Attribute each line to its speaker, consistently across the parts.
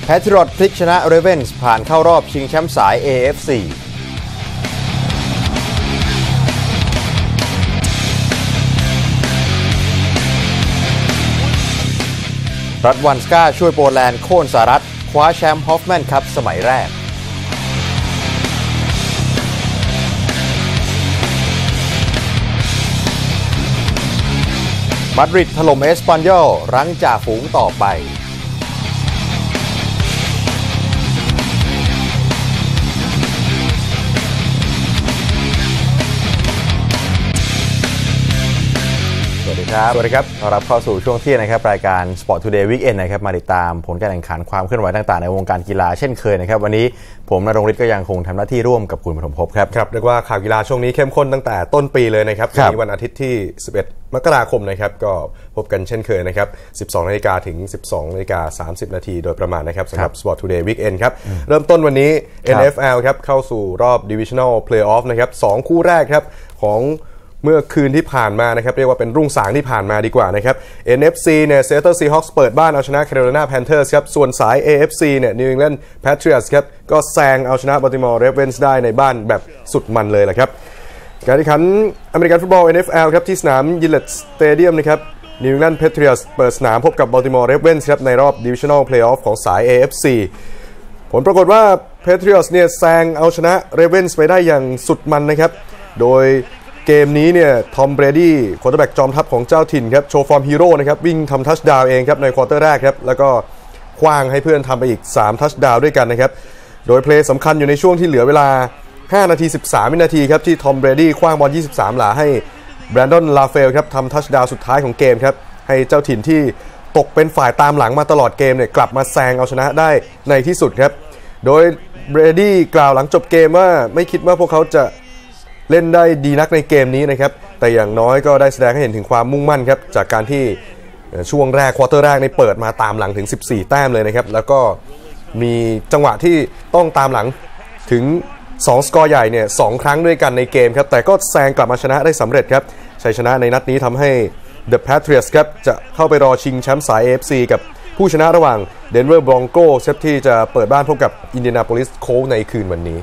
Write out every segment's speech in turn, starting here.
Speaker 1: แพทริอตพลิกชนะเรเวนส์ผ่านเข้ารอบชิงแชมป์สาย AFC รัฐวันสกาช่วยโปแลนด์โค่นสหรัฐคว้าแชมป์ฮอฟแมนคัพสมัยแรกมาดริดถล่มเอสปันยอลรั้งจ่าฝูงต่อไปสวัสดีครับต้อนรับเข้าสู่ช่วงเที่ยงนะครับรายการ Sport Today Weekend นะครับมาติดตามผลการแข่งขันความเคลื่อนไหวต่างๆในวงการกีฬาเช่นเคยนะครับวันนี้ผมณรงค์ฤทธิ์ก็ยังคงทำหน้าที่ร่วมกับคุณปฐมภพครับ
Speaker 2: เรียกว่าข่าวกีฬาช่วงนี้เข้มข้นตั้งแต่ต้นปีเลยนะครับวันนี้วันอาทิตย์ที่11มกราคมนะครับก็พบกันเช่นเคยนะครับ 12 นาฬิกาถึง 12 นาฬิกา 30 นาทีโดยประมาณนะครับสำหรับ Sport Today Weekend ครับเริ่มต้นวันนี้ NFL ครับเข้าสู่รอบ Divisional Playoff นะครับ2คู่แรกครับของเมื่อคืนที่ผ่านมานะครับเรียกว่าเป็นรุ่งสางที่ผ่านมาดีกว่านะครับ NFC เนี่ย Seattle Seahawks เปิดบ้านเอาชนะ Carolina Panthers ครับส่วนสาย AFC เนี่ย New England Patriots ครับก็แซงเอาชนะ Baltimore Ravens ได้ในบ้านแบบสุดมันเลยแหละครับการแข่งขันอเมริกันฟุตบอล NFL ครับที่สนาม Gillette Stadium นะครับ New England Patriots เปิดสนามพบกับ Baltimore Ravens ครับในรอบ Divisional Playoff ของสาย AFC ผลปรากฏว่า Patriots เนี่ยแซงเอาชนะ Ravens ไปได้อย่างสุดมันนะครับโดยเกมนี้เนี่ยทอมเบรดี้ควอเตอร์แบ็กจอมทัพของเจ้าถิ่นครับโชว์ฟอร์มฮีโร่นะครับวิ่งทำทัชดาวน์เองครับในควอเตอร์แรกครับแล้วก็คว้างให้เพื่อนทำไปอีก3ทัชดาวน์ด้วยกันนะครับโดยเพลย์สำคัญอยู่ในช่วงที่เหลือเวลา5 นาที 13 วินาทีครับที่ทอมเบรดี้คว้างบอล23 หลาให้แบรนดอนลาเฟลครับทำทัชดาวน์สุดท้ายของเกมครับให้เจ้าถิ่นที่ตกเป็นฝ่ายตามหลังมาตลอดเกมเนี่ยกลับมาแซงเอาชนะได้ในที่สุดครับโดยเบรดี้กล่าวหลังจบเกมว่าไม่คิดว่าพวกเขาจะเล่นได้ดีนักในเกมนี้นะครับแต่อย่างน้อยก็ได้แสดงให้เห็นถึงความมุ่งมั่นครับจากการที่ช่วงแรกควอเตอร์แรกในเปิดมาตามหลังถึง14แต้มเลยนะครับแล้วก็มีจังหวะที่ต้องตามหลังถึง2สกอร์ใหญ่เนี่ย2ครั้งด้วยกันในเกมครับแต่ก็แซงกลับมาชนะได้สำเร็จครับชัยชนะในนัดนี้ทำให้ The Patriots ครับจะเข้าไปรอชิงแชมป์สาย AFC กับผู้ชนะระหว่าง Denver Broncos ครับที่จะเปิดบ้านพบกับ Indianapolis Colts ในคืนวันนี้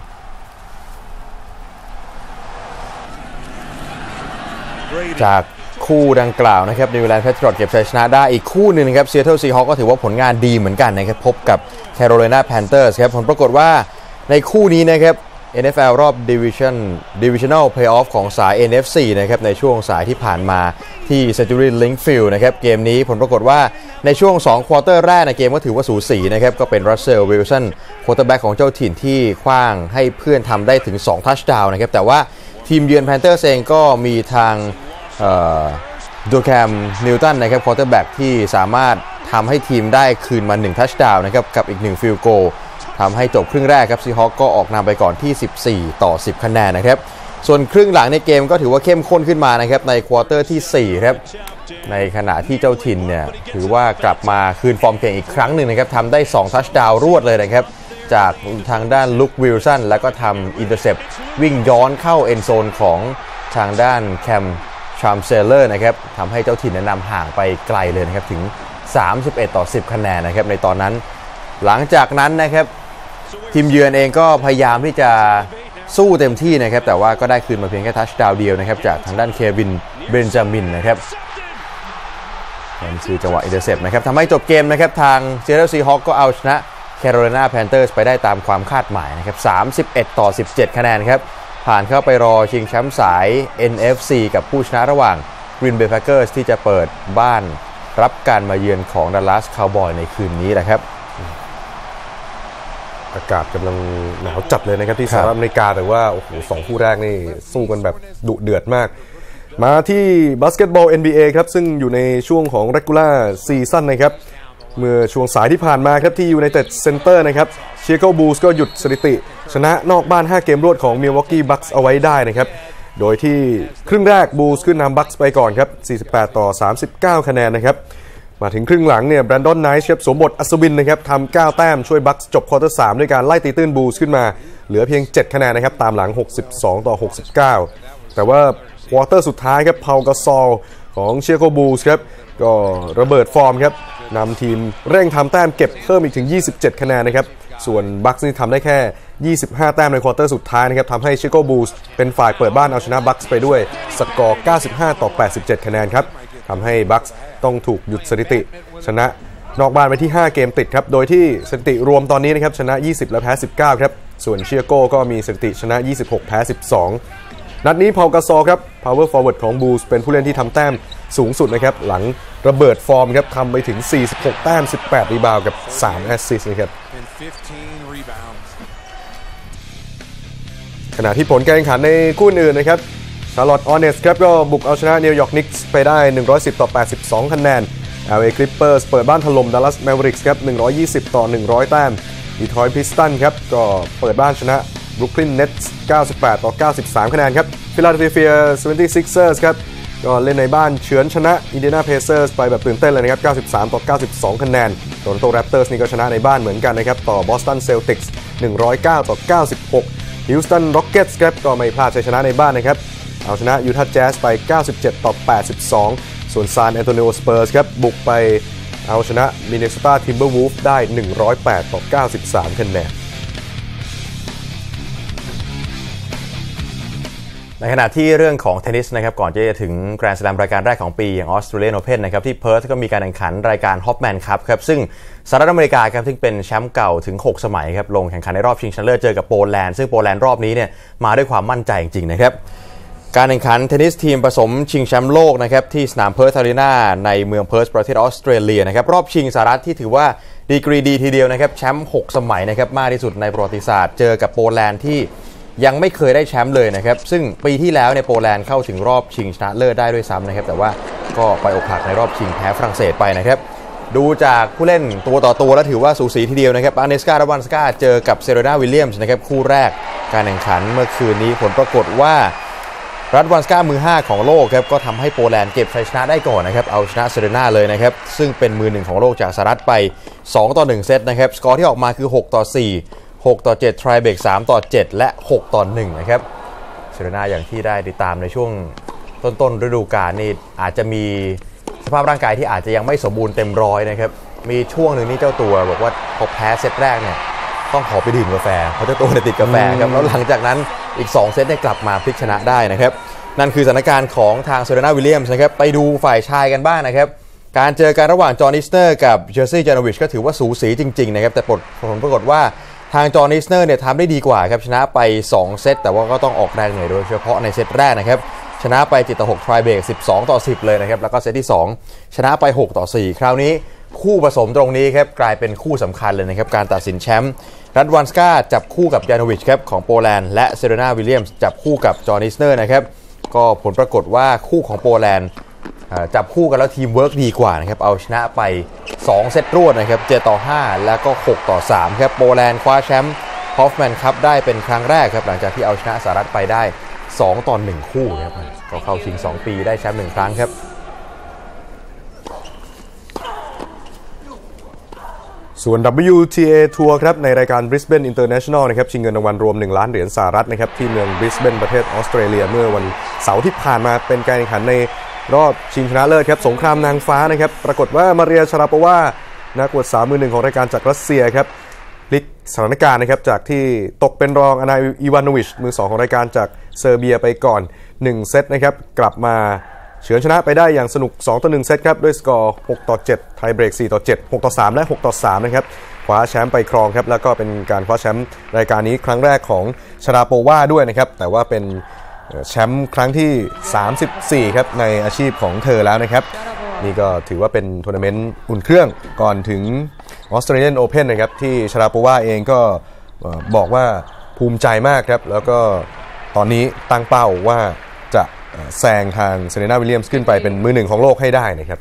Speaker 1: จากคู่ดังกล่าวนะครับนิวแลนด์แพทริอตเก็บชัยชนะได้อีกคู่หนึ่งนะครับ Seattle Seahawks ก็ถือว่าผลงานดีเหมือนกันนะครับพบกับ Carolina Panthers ครับผลปรากฏว่าในคู่นี้นะครับ NFL รอบ Divisional Playoff ของสาย NFC นะครับในช่วงสายที่ผ่านมาที่ Century Link Field นะครับเกมนี้ผลปรากฏว่าในช่วง2ควอเตอร์แรกในเกมก็ถือว่าสูสีนะครับก็เป็น Russell Wilson ควอเตอร์แบ็กของเจ้าถิ่นที่คว้างให้เพื่อนทำได้ถึง2ทัชดาวน์นะครับแต่ว่าทีมเยือน Panthers เองก็มีทางดูแคมนิวตันนะครับควอเตอร์แบ็กที่สามารถทำให้ทีมได้คืนมา1ทัชดาวน์นะครับกับอีก1ฟิลด์โกลทำให้จบครึ่งแรกครับซีฮอคก็ออกนำไปก่อนที่14-10 คะแนนนะครับส่วนครึ่งหลังในเกมก็ถือว่าเข้มข้นขึ้นมานะครับในควอเตอร์ที่4ครับในขณะที่เจ้าถิ่นเนี่ยถือว่ากลับมาคืนฟอร์มเก่งอีกครั้งหนึ่งนะครับทำได้2ทัชดาวน์รวดเลยนะครับจากทางด้านลุควิลสันแล้วก็ทำอินเตอร์เซปวิ่งย้อนเข้าเอ็นโซนของทางด้านแคมชามเซเลอร์นะครับทำให้เจ้าถิ่นนำห่างไปไกลเลยนะครับถึง31-10 คะแนนนะครับในตอนนั้นหลังจากนั้นนะครับทีมเยือนเองก็พยายามที่จะสู้เต็มที่นะครับแต่ว่าก็ได้คืนมาเพียงแค่ทัชดาวน์เดียวนะครับจากทางด้านเควินเบนจามินนะครับนั่นคือจังหวะอินเตอร์เซปนะครับทำให้จบเกมนะครับทาง Seattle Seahawks ก็เอาชนะ Carolina Panthers ไปได้ตามความคาดหมายนะครับ31-17 คะแนนครับผ่านเข้าไปรอชิงแชมป์สาย NFC กับผู้ชนะระหว่าง Green Bay Packers ที่จะเปิดบ้านรับการมาเยือนของ Dallas Cowboys ในคืนนี้แหละครับ
Speaker 2: อากาศกำลังหนาวจัดเลยนะครับที่สหรัฐอเมริกาแต่ว่าโอ้โห2คู่แรกนี่สู้กันแบบดุเดือดมากมาที่บาสเกตบอล NBA ครับซึ่งอยู่ในช่วงของ Regular Season นะครับเมื่อช่วงสายที่ผ่านมาครับที่ United Center นะครับ Chicago Bulls ก็หยุดสถิติชนะนอกบ้าน5เกมรวดของ Milwaukee Bucks เอาไว้ได้นะครับโดยที่ครึ่งแรก Bulls ขึ้นนำ Bucks ไปก่อนครับ48-39 คะแนนนะครับมาถึงครึ่งหลังเนี่ยแบรนดอนไนท์สวมบทอัศวินนะครับทำ9แต้มช่วยบัคส์จบควอเตอร์3ด้วยการไล่ตีตื้นบูลส์ขึ้นมาเหลือเพียง7คะแนนนะครับตามหลัง62-69แต่ว่าควอเตอร์สุดท้ายครับพาลกาซอลของเชียโกบูลส์ครับก็ระเบิดฟอร์มครับนำทีมเร่งทำแต้มเก็บเพิ่มอีกถึง27คะแนนนะครับส่วนบัคส์นี่ทำได้แค่25แต้มในควอเตอร์สุดท้ายนะครับทำให้ชิคาโกบูลส์เป็นฝ่ายเปิดบ้านเอาชนะบัคส์ไปด้วยสกอร์95-87คะแนนครับทำให้บัคส์ต้องถูกหยุดสถิติชนะนอกบ้านไปที่5เกมติดครับโดยที่สถิติรวมตอนนี้นะครับชนะ20และแพ้19ครับส่วนชิคาโกก็มีสถิติชนะ26แพ้12นัดนี้พอลกาซอครับ power forward ของบูลส์เป็นผู้เล่นที่ทำแต้มสูงสุดนะครับหลังระเบิดฟอร์มครับทำไปถึง46แต้ม18รีบาวด์กับ3แอสซิสต์นะครับขณะที่ผลการแข่งขันในคู่อื่นนะครับชาร์ลอตต์ ฮอร์เนตส์ครับก็บุกเอาชนะนิวยอร์กนิกส์ไปได้110-82คะแนน LA Clippers เปิดบ้านถล่ม Dallas Mavericks ครับ120-100แต้ม Detroit Pistons ครับก็เปิดบ้านชนะ Brooklyn Nets 98-93คะแนนครับ Philadelphia 76ers ครับก็เล่นในบ้านเฉือนชนะ Indiana Pacers ไปแบบตื่นเต้นเลยนะครับ93-92คะแนน Toronto Raptors นี่ก็ชนะในบ้านเหมือนกันนะครับต่อ Boston Celtics 109-96 Houston Rockets ครับก็ไม่พลาดชัยชนะในบ้านนะครับเอาชนะ Utah Jazz ไป97-82ส่วนซานแอนโตนิโอสเปอร์สครับบุกไปเอาชนะมินนิโซตาทิมเบอร์วูฟได้108-93คะแนน
Speaker 1: ในขณะที่เรื่องของเทนนิสนะครับก่อนที่จะถึงแกรนด์สแลมรายการแรกของปีอย่างออสเตรเลียนโอเพ่นนะครับที่เพิร์ธก็มีการแข่งขันรายการฮอปแมนคัพครับซึ่งสหรัฐอเมริกาครับซึ่งเป็นแชมป์เก่าถึง6สมัยครับลงแข่งขันในรอบชิงชนะเลิศเจอกับโปแลนด์ซึ่งโปแลนด์รอบนี้เนี่ยมาด้วยความมั่นใจจริงๆนะครับการแข่งขันเทนนิสทีมผสมชิงแชมป์โลกนะครับที่สนามเพิร์ธอารีนาในเมืองเพิร์ธประเทศออสเตรเลียนะครับรอบชิงสหรัฐที่ถือว่าดีกรีดีทีเดียวนะครับแชมป์6สมัยนะครับมากที่สุดในประวัติศาสตร์เจอกับโปแลนด์ที่ยังไม่เคยได้แชมป์เลยนะครับซึ่งปีที่แล้วในโปแลนด์เข้าถึงรอบชิงชนะเลิศได้ด้วยซ้ำนะครับแต่ว่าก็ไปอกหักในรอบชิงแพ้ฝรั่งเศสไปนะครับดูจากผู้เล่นตัวต่อตัวแล้วถือว่าสูสีทีเดียวนะครับอาเนสการาวันสกาเจอกับเซเรนาวิลเลียมส์นะครับคู่แรกการแข่งขันเมื่อคืนนี้ผลปรากฏว่ารัดวันสกามือ5ของโลกครับก็ทำให้โปแลนด์เก็บชัยชนะได้ก่อนนะครับเอาชนะเซเรนาเลยนะครับซึ่งเป็นมือ1ของโลกจากสหรัฐไป2-1เซตนะครับสกอร์ที่ออกมาคือ6-4 6-7 ทรายเบรก3-7 และ6-1นะครับเซเรนาอย่างที่ได้ติดตามในช่วงต้นฤดูกาลนี่อาจจะมีสภาพร่างกายที่อาจจะยังไม่สมบูรณ์เต็มร้อยนะครับมีช่วงหนึ่งนี่เจ้าตัวบอกว่าพอแพ้เซตแรกเนี่ยต้องขอไปดื่มกาแฟเพราะเจ้าตัวติดกาแฟครับแล้วหลังจากนั้นอีก2เซตได้กลับมาพลิกชนะได้นะครับนั่นคือสถานการณ์ของทางเซเรนาวิลเลียมส์นะครับไปดูฝ่ายชายกันบ้างนะครับการเจอกันระหว่างจอห์น อิสเนอร์กับเจอร์ซี่ จานโนวิชก็ถือว่าสูสีจริงๆนะครับแต่ผลปรากฏว่าทางจอห์น อิสเนอร์เนี่ยทำได้ดีกว่าครับชนะไป2เซตแต่ว่าก็ต้องออกแรงหน่อยโดยเฉพาะในเซตแรกนะครับชนะไป7-6 ทรายเบรก12-10เลยนะครับแล้วก็เซตที่2ชนะไป6-4คราวนี้คู่ผสมตรงนี้ครับกลายเป็นคู่สำคัญเลยนะครับการตัดสินแชมป์รัดวันสกาจับคู่กับยานโนวิชครับของโปแลนด์และเซเรนาวิลเลียมส์จับคู่กับจอห์น อิสเนอร์นะครับก็ผลปรากฏว่าคู่ของโปแลนด์จับคู่กันแล้วทีมเวิร์กดีกว่านะครับเอาชนะไป2เซตรวดนะครับ7-5แล้วก็6-3ครับโปแลนด์คว้าแชมป์ฮอฟแมนคัพได้เป็นครั้งแรกครับหลังจากที่เอาชนะสหรัฐไปได้2-1คู่ครับก็เข้าชิง2ปีได้แชมป์1ครั้งครับ
Speaker 2: ส่วน WTA ทัวร์ครับในรายการ Brisbane International นะครับชิงเงินรางวัลรวม1ล้านเหรียญสหรัฐนะครับที่เมือง Brisbane ประเทศออสเตรเลียเมื่อวันเสาร์ที่ผ่านมาเป็นการแข่งขันในรอบชิงชนะเลิศครับสงครามนางฟ้านะครับปรากฏว่ามาเรีย ชาราโปวานักกวดสาวมือหนึ่งของรายการจากรัสเซียครับพลิกสถานการณ์นะครับจากที่ตกเป็นรองอานา อีวานโนวิชมือ2ของรายการจากเซอร์เบียไปก่อน1เซตนะครับกลับมาเฉือนชนะไปได้อย่างสนุก2-1เซตครับด้วยสกอร์6-7 ไทยเบรก4-7 6-3 และ 6-3 นะครับคว้าแชมป์ไปครองครับแล้วก็เป็นการคว้าแชมป์รายการนี้ครั้งแรกของชาราโปวาด้วยนะครับแต่ว่าเป็นแชมป์ครั้งที่34ครับในอาชีพของเธอแล้วนะครับนี่ก็ถือว่าเป็นทัวร์นาเมนต์อุ่นเครื่องก่อนถึงออสเตรเลียนโอเพ่นนะครับที่ชาราโปวาเองก็บอกว่าภูมิใจมากครับแล้วก็ตอนนี้ตั้งเป้าว่าจะแซงทางเซเรนาวิลเลียมส์ขึ้นไปเป็นมือหนึ่งของโลกให้ได้นะครับ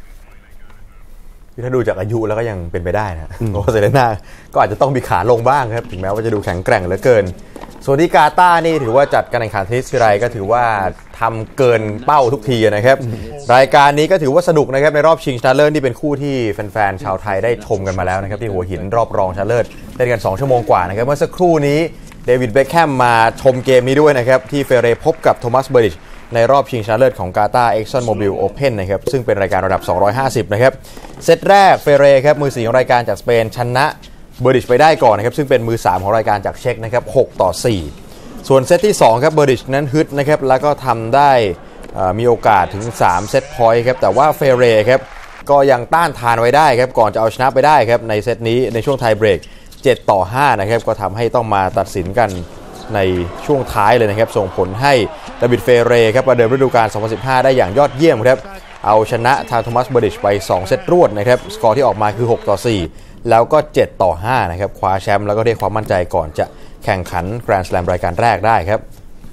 Speaker 1: ถ้าดูจากอายุแล้วก็ยังเป็นไปได้นะเพราะเซเรนาก็อาจจะต้องมีขาลงบ้างครับถึงแม้ว่าจะดูแข็งแกร่งเหลือเกินส่วนที่กาตาร์นี่ถือว่าจัดการแข่งขันเทนนิสทีไรก็ถือว่าทำเกินเป้าทุกทีนะครับรายการนี้ก็ถือว่าสนุกนะครับในรอบชิงชนะเลิศที่เป็นคู่ที่แฟนๆชาวไทยได้ชมกันมาแล้วนะครับที่หัวหินรอบรองชนะเลิศเล่นกัน2ชั่วโมงกว่านะครับเมื่อสักครู่นี้เดวิดเบ็คแฮมมาชมเกมนี้ด้วยนะครับที่เฟเรพบกับโทมัสเบอร์ดิชในรอบชิงชนะเลิศของกาตาร์ ExxonMobil Open นะครับซึ่งเป็นรายการระดับ250นะครับเซตแรกเฟเรครับมือ4ของรายการจากสเปนชนะเบอร์ดิชไปได้ก่อนนะครับซึ่งเป็นมือ3ของรายการจากเช็กนะครับ6-4ส่วนเซตที่2ครับเบอร์ดิชนั้นฮึดนะครับแล้วก็ทำได้มีโอกาสถึง3เซตพอยต์ครับแต่ว่าเฟเรครับก็ยังต้านทานไว้ได้ครับก่อนจะเอาชนะไปได้ครับในเซตนี้ในช่วงไทเบรก7-5นะครับก็ทำให้ต้องมาตัดสินกันในช่วงท้ายเลยนะครับส่งผลให้ดาวิดเฟเรครับประเดิมฤดูกาล2015ได้อย่างยอดเยี่ยมครับเอาชนะทางโทมัสเบอร์ดิชไป2เซตรวดนะครับสกอร์ที่ออกมาคือ6-4แล้วก็7-5นะครับคว้าแชมป์แล้วก็เรียกความมั่นใจก่อนจะแข่งขันแกรนด์สแลมรายการแรกได้ครับ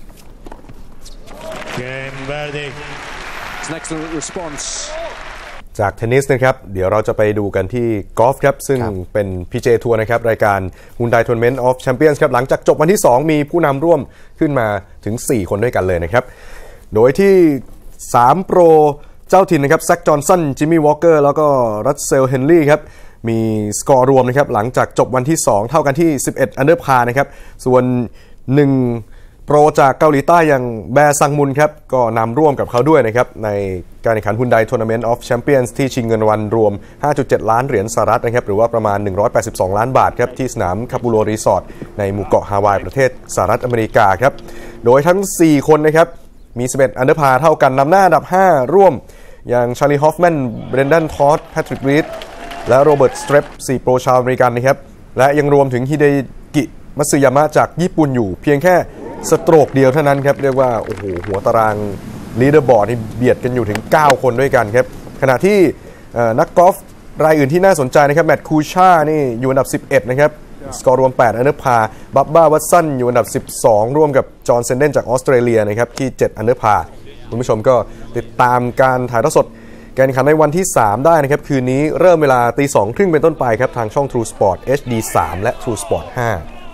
Speaker 2: จากเทนนิสนะครับเดี๋ยวเราจะไปดูกันที่กอล์ฟครับซึ่งเป็น PGA ทัวร์นะครับรายการ Hyundai Tournament of Champions ครับหลังจากจบวันที่ 2 มีผู้นำร่วมขึ้นมาถึง 4 คนด้วยกันเลยนะครับโดยที่3โปรเจ้าถิ่นนะครับแซคจอห์นสันจิมมี่วอลเกอร์แล้วก็รัสเซลเฮนรี่ครับมีสกอร์รวมนะครับหลังจากจบวันที่ 2 เท่ากันที่11อันเดอร์พาร์นะครับส่วน1โปรจากเกาหลีใต้อย่างแบร์ซังมุนครับก็นำร่วมกับเขาด้วยนะครับในการแข่งขัน Hyundai Tournament of Champions ที่ชิงเงินรางวัลรวม 5.7 ล้านเหรียญสหรัฐนะครับหรือว่าประมาณ182ล้านบาทครับที่สนามคาปูโลรีสอร์ทในหมู่เกาะฮาวายประเทศสหรัฐอเมริกาครับโดยทั้ง4คนนะครับมี11อันเดอร์พาร์เท่ากันนำหน้าอันดับ5ร่วมอย่างชาลีฮอฟแมนเบรนดันทอดแพทริกรีดและโรเบิร์ตสเตรป4โปรชาวอเมริกันนะครับและยังรวมถึงฮิเดกิมัตสึยามะจากญี่ปุ่นอยู่เพียงแค่สโตรกเดียวเท่านั้นครับเรียกว่าโอ้โหหัวตารางลีดเดอร์บอร์ดนี่เบียดกันอยู่ถึง9คนด้วยกันครับขณะที่นักกอล์ฟรายอื่นที่น่าสนใจนะครับแมตต์คูชานี่อยู่อันดับ11นะครับสกอร์รวม8อันเดอร์พาร์บับบ้าวัตสันอยู่อันดับ12ร่วมกับจอห์นเซนเดนจากออสเตรเลียนะครับที่7อันเดอร์พาร์คุณผู้ชมก็ติดตามการถ่ายทอดสดการแข่งขันในวันที่3ได้นะครับคืนนี้เริ่มเวลา 2:30 นเป็นต้นไปครับทางช่อง True Sport HD 3และ True Sport 5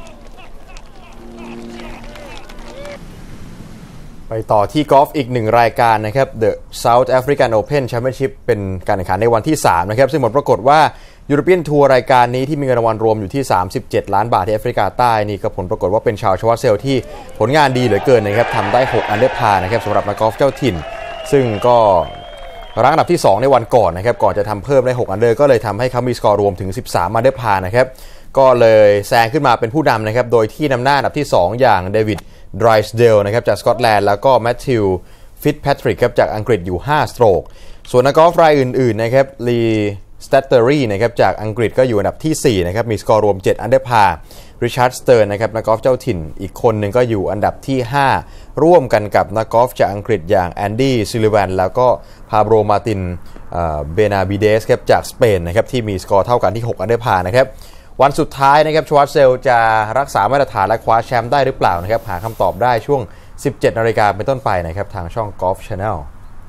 Speaker 1: ไปต่อที่กอล์ฟอีก1รายการนะครับ The South African Open Championship เป็นการแข่งขันในวันที่3นะครับซึ่งผลปรากฏว่ายูโรเปียนทัวร์รายการนี้ที่มีเงินรางวัลรวมอยู่ที่37ล้านบาทที่แอฟริกาใต้นี่ก็ผลปรากฏว่าเป็นชาวชวัตเซลที่ผลงานดีเหลือเกินนะครับทำได้6อันเดอร์พาร์นะครับสำหรับนักกอล์ฟเจ้าถิ่นซึ่งก็รั้งอันดับที่2ในวันก่อนนะครับก่อนจะทำเพิ่มได้6อันเดอร์ก็เลยทำให้เขามีสกอร์รวมถึง13อันเดอร์พาร์นะครับก็เลยแซงขึ้นมาเป็นผู้นำนะครับโดยที่นำหน้าอันดับที่2อย่างเดวิดไดรส์เดลนะครับจากสกอตแลนด์แล้วก็แมทธิวฟิตแพทริกครับจากอังกฤษอยู่5สโตรกส่วนนักกอล์ฟรายอื่นๆนะครับลีสเตตเตอรี่นะครับจากอังกฤษก็อยู่อันดับที่4นะครับมีสกอร์รวม7อันเดอร์พาร์ริชาร์ดสเติร์นนะครับนักกอล์ฟเจ้าถิ่นอีกคนหนึ่งก็อยู่อันดับที่5ร่วมกันกับนักกอล์ฟจากอังกฤษอย่างแอนดี้ซิลิแวนแล้วก็พาโบรมาตินเบนาบิเดสครับจากสเปนนะครับที่มีสกอร์เท่ากันที่6อันเดอร์พาร์นะครับวันสุดท้ายนะครับชวาร์ตเซลจะรักษามาตรฐานและคว้าแชมป์ได้หรือเปล่านะครับหาคำตอบได้ช่วง 17 นาฬิกาเป็นต้นไปนะครับทางช่อง Golf Channel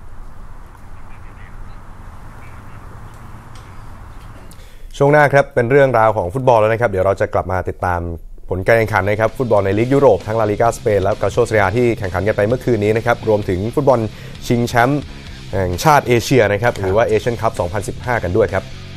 Speaker 2: ช่วงหน้าครับเป็นเรื่องราวของฟุตบอลแล้วนะครับเดี๋ยวเราจะกลับมาติดตามผลการแข่งขันนะครับฟุตบอลในลีกยุโรปทั้งลาลิก้าสเปนและกาโชเซียที่แข่งขันกันไปเมื่อคืนนี้นะครับรวมถึงฟุตบอลชิงแชมป์แห่งชาติเอเชียนะครับหรือว่าเอเชียนคัพ 2015 กันด้วยครับ